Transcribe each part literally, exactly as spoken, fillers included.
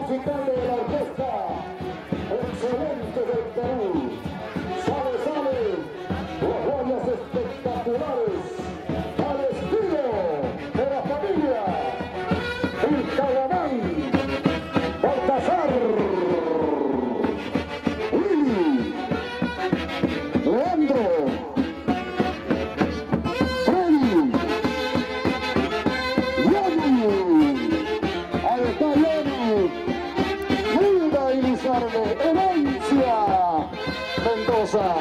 musical de la orquesta excelente del Perú. Sale, sale, las guayas espectaculares al estilo de la familia Vilcabamán, Baltasar, Willy, Leandro, Freddy, Yanni, ahí está Yanni, Hilda y Lizardo, Herencia, Mendoza.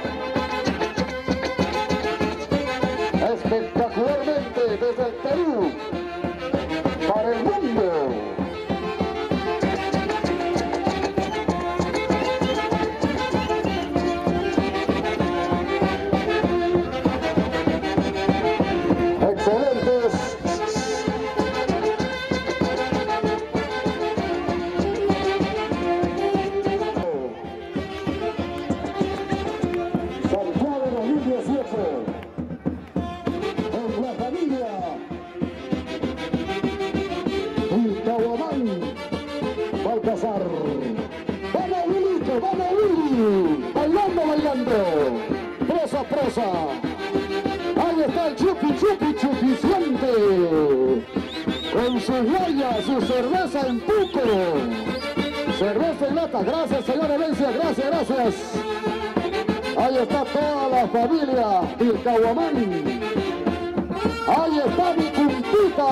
Espectacularmente desde el Perú para el mundo. Excelentes. Santiago dos mil dieciocho. En la familia Vilcabamán, Baltasar. ¡Vamos, Wilito! ¡Vamos, Willy! ¡Bailando, bailando! ¡Prosa, prosa! Ahí está el chupi, chupi, chupiciente. Con su guaya, su cerveza en puco. Cerveza en lata. Gracias, señor Herencia. Gracias, gracias. Ahí está toda la familia Vilcabamán. Ahí está mi puntita.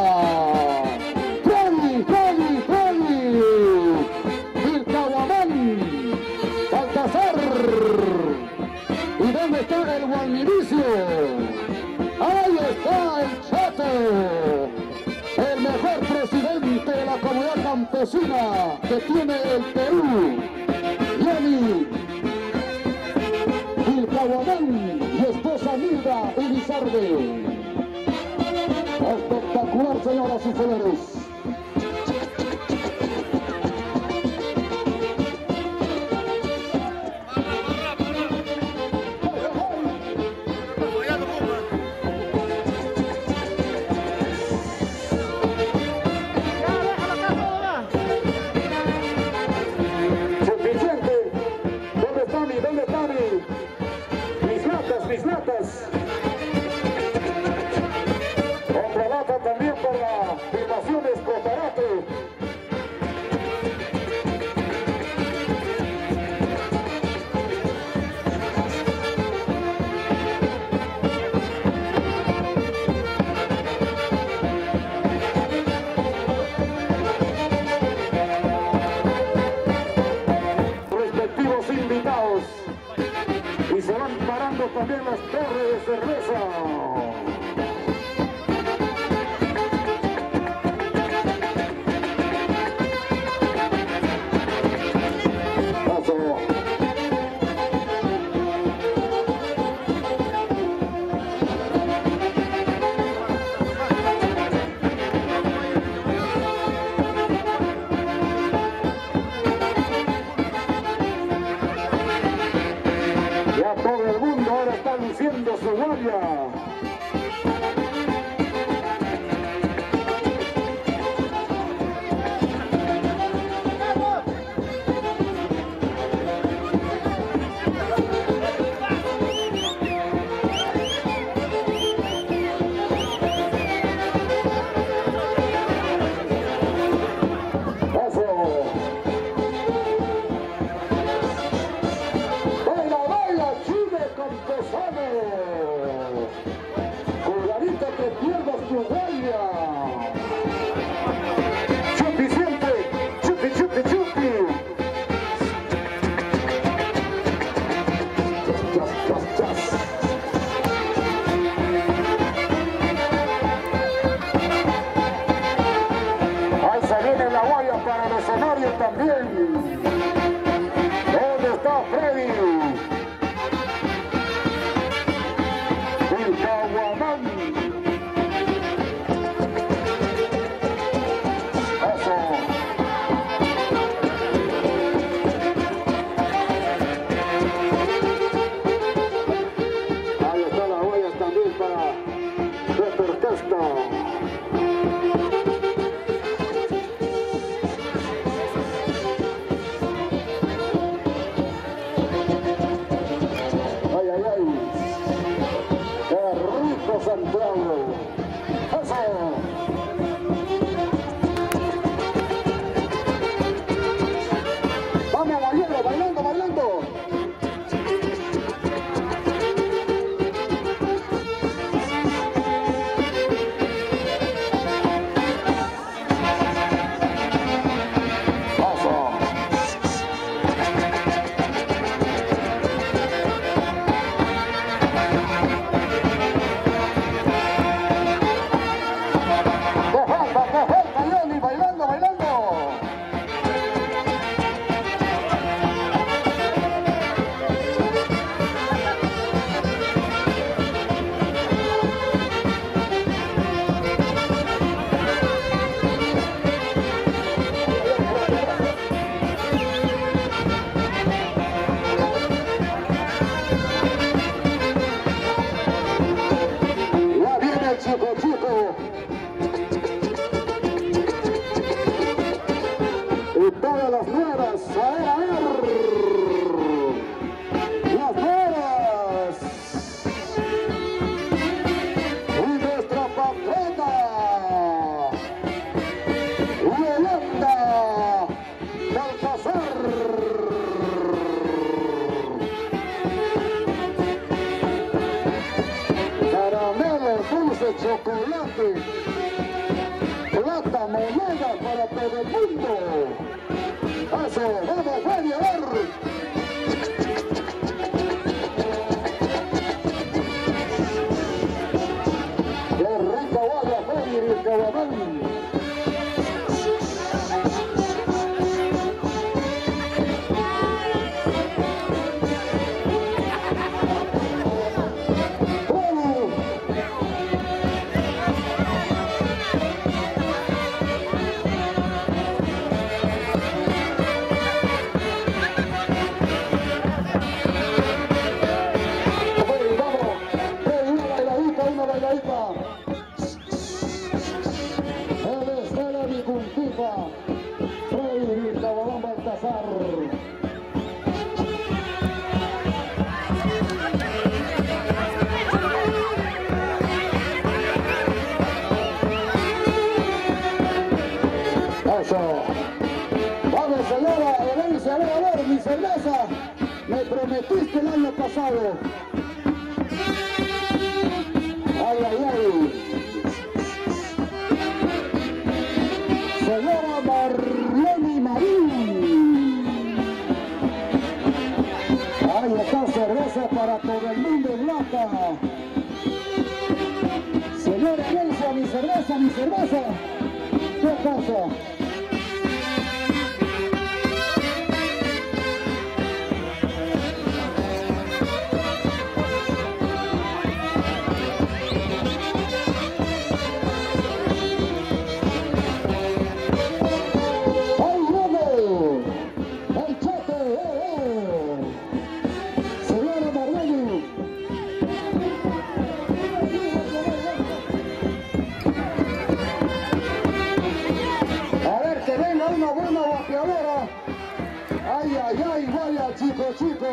Freddy, Freddy, Freddy. Vilcabamán, Baltasar. ¿Y dónde está el Gualmiricio? Ahí está el Chato, el mejor presidente de la comunidad campesina que tiene el Perú. Yanni, Vilcabamán y esposa Milda y Lizarde. Espectacular, señoras y señores. Suficiente. ¿Dónde está mi? ¿Dónde está mi? Mis latas, mis latas. Otra lata también para Filmaciones Cotarate. Respectivos invitados. Y se van parando también las torres de cerveza. Ya todo el mundo ahora está luciendo su guardia. Colgadito que pierdas tu guardia. Chupi siempre, chupi, chupi, chupi. Chas, chas, chas. Ahí se viene la guaya para los escenarios también. ¿Dónde está Freddy? Vilcabamán. Eso. Ahí están las huellas también para esta orquesta. adelante. Plata, moneda para todo el mundo. Eso, vamos, Freddy, a ver. Qué rica agua, Freddy, el Cabamán. Freddy Cabamán Baltasar. Eso. Vamos, señora, Elense, a ver, a ver, mi cerveza. Me prometiste el año pasado. Ay, ay, ay. Señora Marlene Marín. Ahí está cerveza para todo el mundo en lata. Señora Elsa, mi cerveza, mi cerveza. ¿Qué pasa? Ay, ay, ay, vaya chico, chico.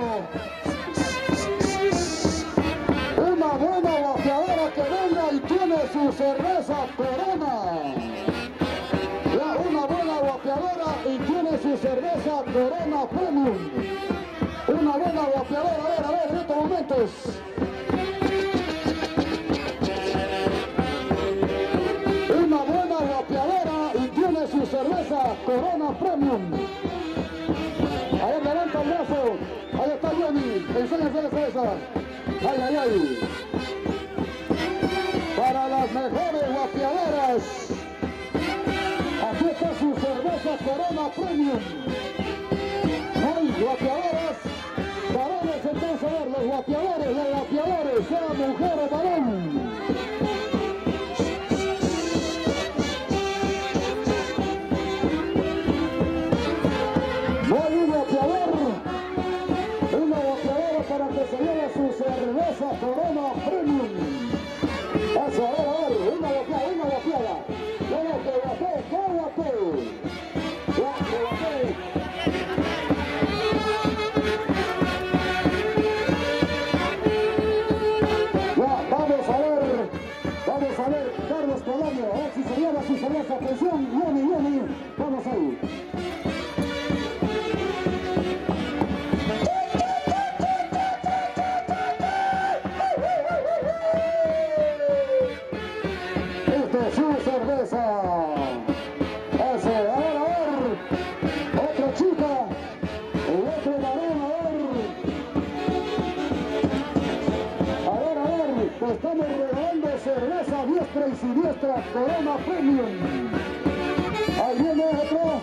Una buena vapeadora que venga y tiene su cerveza Corona. Ya, una buena vapeadora y tiene su cerveza Corona Premium. Una buena vapeadora, a ver, a ver, en estos momentos. Una buena vapeadora y tiene su cerveza Corona Premium. A ver, levanta el brazo. Ahí está Johnny. Enséñase la cerveza. Ay, ay, ay. Para las mejores vapeadoras. Aquí está su cerveza Corona Premium. Hay vapeadoras. Varones, entonces, a ver, los vapeadores, los vapeadores, sea mujer o varón. Cerveza Corona Premium. Eso, a ver, a ver, una vapeada, una vapeada. Bueno, que vapeé, que vapeé. Ya, que vapeé. Ya, vamos a ver, vamos a ver, Carlos Polaño, a ver si se lleva su cerveza. Atención, Johnny, Johnny, vamos ahí. Cerveza. Eso, a ver, a ver. Otra chica. El otro varón, a ver. A ver, a ver. Pues estamos regalando cerveza diestra y siniestra Corona Premium. Ahí viene otro.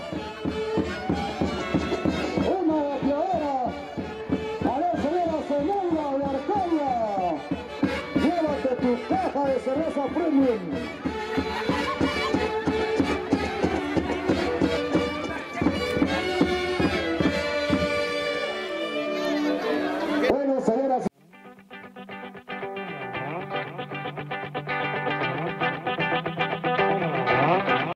Una vapeadora. A ver, señora Sonora de Arcadia. Llévate tu caja de cerveza Premium.